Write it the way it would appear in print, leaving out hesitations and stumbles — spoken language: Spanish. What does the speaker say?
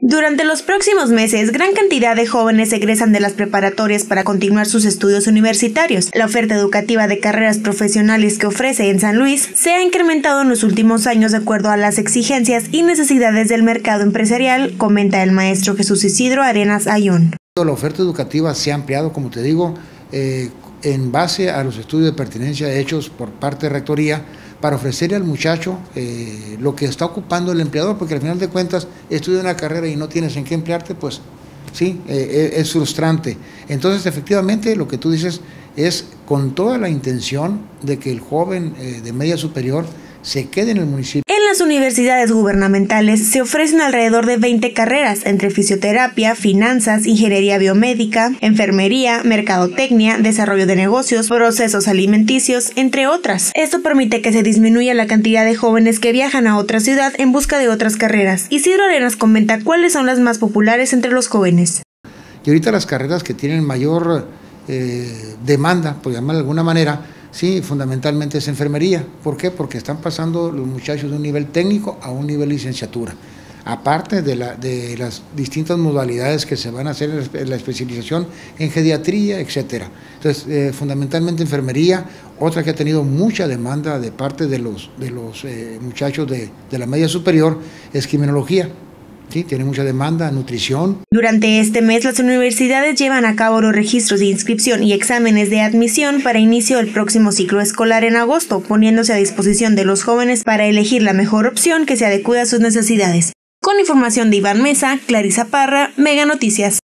Durante los próximos meses, gran cantidad de jóvenes egresan de las preparatorias para continuar sus estudios universitarios. La oferta educativa de carreras profesionales que ofrece en San Luis se ha incrementado en los últimos años de acuerdo a las exigencias y necesidades del mercado empresarial, comenta el maestro Jesús Isidro Arenas Ayón. La oferta educativa se ha ampliado, como te digo, en base a los estudios de pertinencia hechos por parte de Rectoría para ofrecerle al muchacho lo que está ocupando el empleador, porque al final de cuentas estudia una carrera y no tienes en qué emplearte, pues sí, es frustrante. Entonces, efectivamente, lo que tú dices es con toda la intención de que el joven de media superior se quede en el municipio. En las universidades gubernamentales se ofrecen alrededor de 20 carreras, entre fisioterapia, finanzas, ingeniería biomédica, enfermería, mercadotecnia, desarrollo de negocios, procesos alimenticios, entre otras. Esto permite que se disminuya la cantidad de jóvenes que viajan a otra ciudad en busca de otras carreras. Isidro Arenas comenta cuáles son las más populares entre los jóvenes. Y ahorita las carreras que tienen mayor demanda, por llamarlo de alguna manera, sí, fundamentalmente es enfermería. ¿Por qué? Porque están pasando los muchachos de un nivel técnico a un nivel licenciatura. Aparte de las distintas modalidades que se van a hacer en la especialización en geriatría, etcétera. Entonces, fundamentalmente enfermería. Otra que ha tenido mucha demanda de parte de los muchachos de la media superior es criminología. Sí, tiene mucha demanda, nutrición. Durante este mes, las universidades llevan a cabo los registros de inscripción y exámenes de admisión para inicio del próximo ciclo escolar en agosto, poniéndose a disposición de los jóvenes para elegir la mejor opción que se adecue a sus necesidades. Con información de Iván Mesa, Clarisa Parra, Mega Noticias.